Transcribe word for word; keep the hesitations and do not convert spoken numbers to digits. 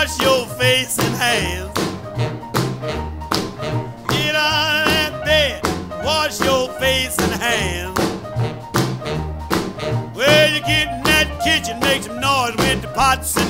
wash your face and hands. Get out of that bed, wash your face and hands. Well, you get in that kitchen, make some noise with the pots and